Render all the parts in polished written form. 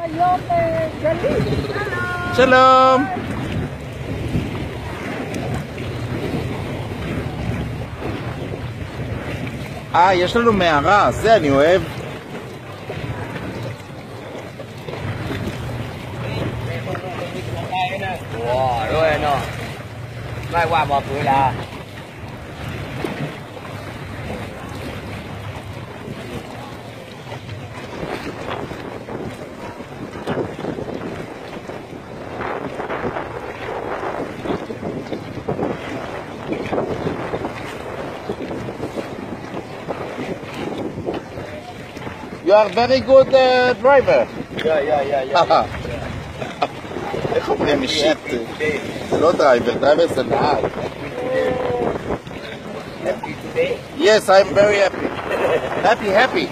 היום גלי. שלום. יש לנו מערה, זה אני אוהב. Wow, rồi nó. Mai qua một bữa là. You are very good driver. Yeah. איך אומרים אישית? זה לא דרייבר, דרייבר זה נהג. Happy today? Yes, I'm very happy. Happy.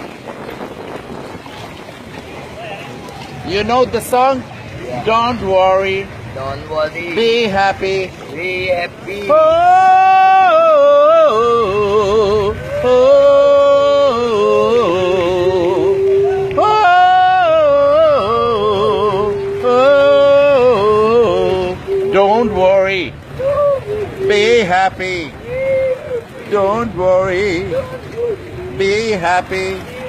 You know the song? Yeah. Don't worry. Don't worry. Be happy. Be happy. Don't worry. Be happy. Don't worry. Be happy.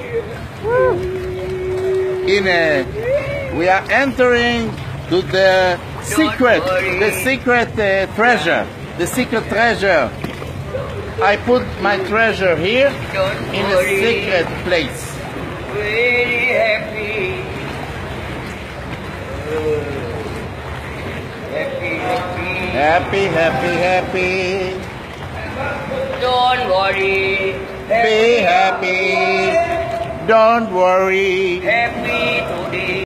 We are entering to the secret treasure. The secret treasure. I put my treasure here in a secret place. Very happy. Happy. Don't worry. Be happy. Don't worry. Happy.